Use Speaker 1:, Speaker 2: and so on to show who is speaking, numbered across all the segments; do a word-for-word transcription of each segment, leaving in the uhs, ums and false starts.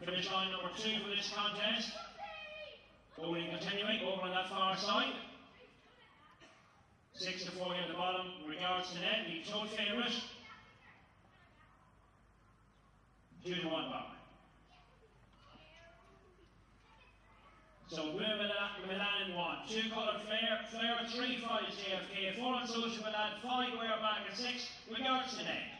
Speaker 1: Finish line number two for this contest. Bowling continuing, over on that far side. Six to four here at the bottom. Regards to net, the total favourite. Two to one bar. So Wimbledon Milan in one. Two coloured Flair, Flair three, five is J F K, four on Social Milan, five wear back and six. Regards to net.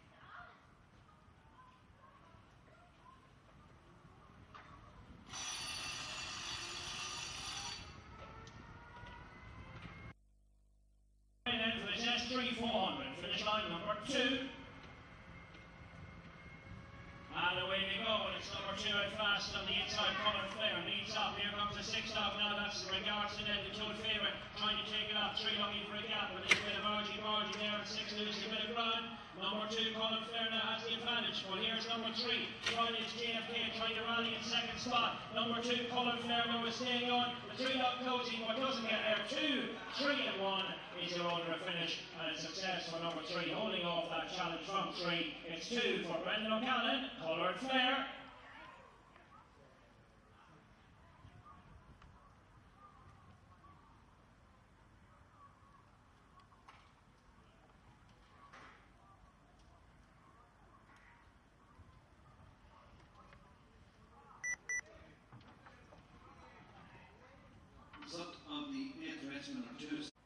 Speaker 1: three four hundred, finish line number two. And away we go, and it's number two at fast on the inside corner. Flair leads up, here comes the six off now, that's Regards to net, the two favourite, trying to take it off, three looking for a gap, but it's a bit of Argy Bargy there, and six losing a bit of ground. Number two, Colin Flair now has the advantage, but here's number three, right is J F K trying to rally in second spot. Number two, Colin Flair now is staying on, the three up closing, but doesn't get there. Two, three and one is your order of finish, and a success for number three, holding off that challenge from three. It's two for Brendan O'Callaghan, Coloured Flair.
Speaker 2: Result of the eighth regiment of two.